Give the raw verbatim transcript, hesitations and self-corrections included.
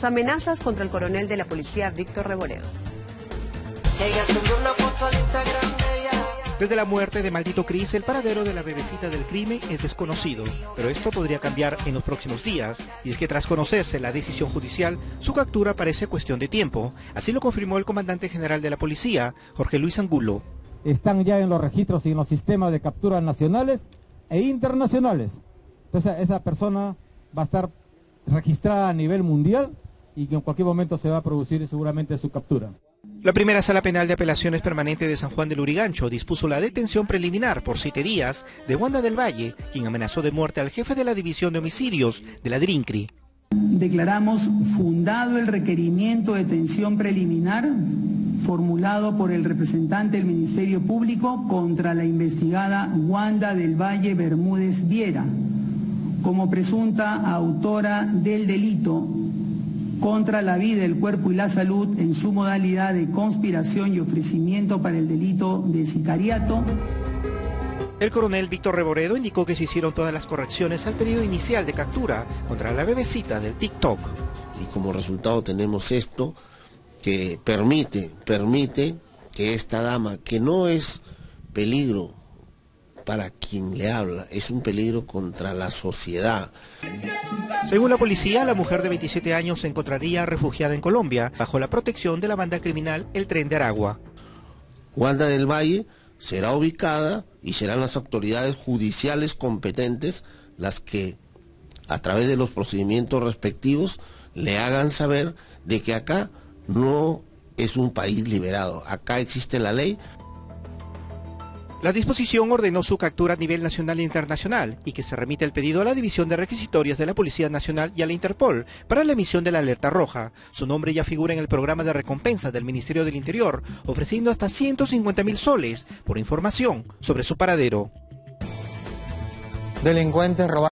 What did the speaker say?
amenazas contra el coronel de la policía Víctor Reboredo. Desde la muerte de Maldito Cris, el paradero de la bebecita del crimen es desconocido, pero esto podría cambiar en los próximos días, y es que tras conocerse la decisión judicial, su captura parece cuestión de tiempo. Así lo confirmó el comandante general de la policía, Jorge Luis Angulo. Están ya en los registros y en los sistemas de captura nacionales e internacionales. Entonces esa persona va a estar registrada a nivel mundial y que en cualquier momento se va a producir seguramente su captura. La primera Sala Penal de Apelaciones Permanente de San Juan del Lurigancho dispuso la detención preliminar por siete días de Wanda del Valle, quien amenazó de muerte al jefe de la División de Homicidios de la DRINCRI. Declaramos fundado el requerimiento de detención preliminar formulado por el representante del Ministerio Público contra la investigada Wanda del Valle Bermúdez Viera, como presunta autora del delito contra la vida, el cuerpo y la salud en su modalidad de conspiración y ofrecimiento para el delito de sicariato. El coronel Víctor Reboredo indicó que se hicieron todas las correcciones al pedido inicial de captura contra la bebecita del TikTok. Y como resultado tenemos esto que permite, permite que esta dama, que no es peligro para quien le habla, es un peligro contra la sociedad. Según la policía, la mujer de veintisiete años se encontraría refugiada en Colombia bajo la protección de la banda criminal El Tren de Aragua. Wanda del Valle será ubicada y serán las autoridades judiciales competentes las que, a través de los procedimientos respectivos, le hagan saber de que acá no es un país liberado, acá existe la ley. La disposición ordenó su captura a nivel nacional e internacional y que se remite el pedido a la División de Requisitorias de la Policía Nacional y a la Interpol para la emisión de la alerta roja. Su nombre ya figura en el programa de recompensas del Ministerio del Interior, ofreciendo hasta ciento cincuenta mil soles por información sobre su paradero. Delincuentes robaron